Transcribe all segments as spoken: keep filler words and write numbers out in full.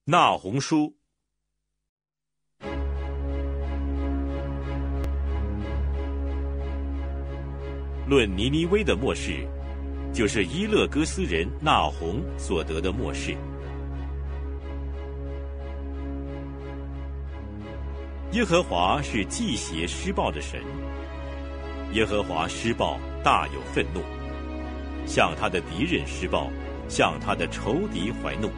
那鸿书。论尼尼微的末世，就是伊勒哥斯人那鸿所得的末世。耶和华是忌邪施暴的神，耶和华施暴大有愤怒，向他的敌人施暴，向他的仇敌怀怒。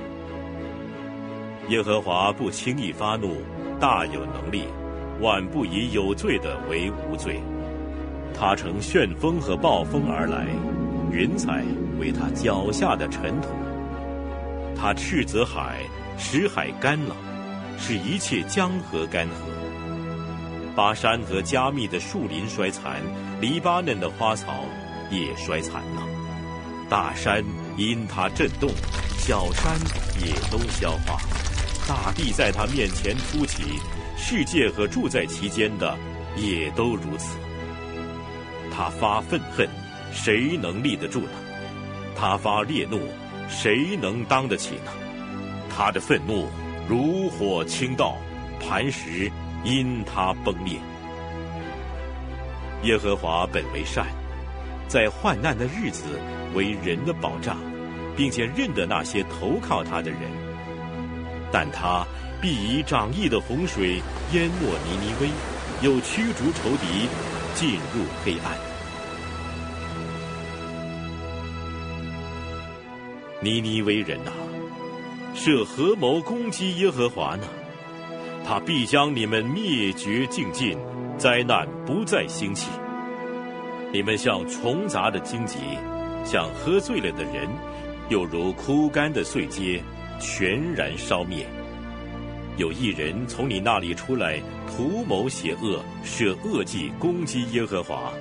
耶和华不轻易发怒，大有能力，万不以有罪的为无罪。他乘旋风和暴风而来，云彩为他脚下的尘土。他斥责海，使海干了，使一切江河干涸。巴山和加密的树林衰残，黎巴嫩的花草也衰残了。大山因他震动，小山也都消化。大地在他面前凸起，世界和住在其间的也都如此。他发愤恨，谁能立得住呢？他发烈怒，谁能当得起呢？他的愤怒如火倾倒，磐石因他崩裂。耶和华本为善，在患难的日子为人的保障，并且认得那些投靠他的人。但他必以涨溢的洪水淹没尼尼微，又驱逐仇敌，进入黑暗。尼尼微人哪，是合谋攻击耶和华呢？他必将你们灭绝尽尽，灾难不再兴起。你们像虫杂的荆棘，像喝醉了的人，又如枯干的碎秸，全然烧灭。有一人从你那里出来，图谋邪恶，设恶计攻击耶和华。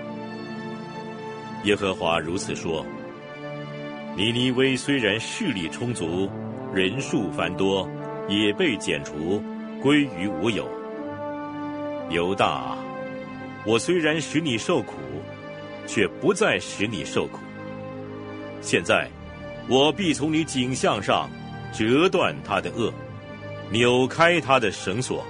耶和华如此说：尼尼微虽然势力充足，人数繁多，也被剪除，归于无有。犹大啊，我虽然使你受苦，却不再使你受苦。现在我必从你颈项上折断他的轭，扭开他的绳索。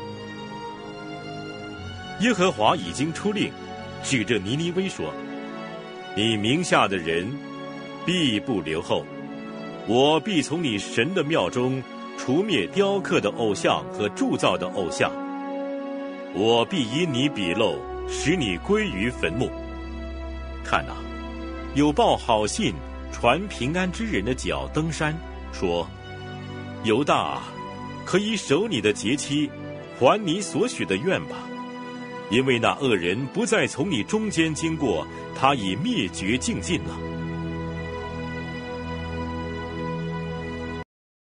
耶和华已经出令，指着尼尼微说：你名下的人必不留后，我必从你神的庙中除灭雕刻的偶像和铸造的偶像，我必因你鄙陋，使你归于坟墓。看哪，有报好信传平安之人的脚登山，说：犹大啊，可以守你的节期，还你所许的愿吧，因为那恶人不再从你中间经过，他已灭绝尽尽了。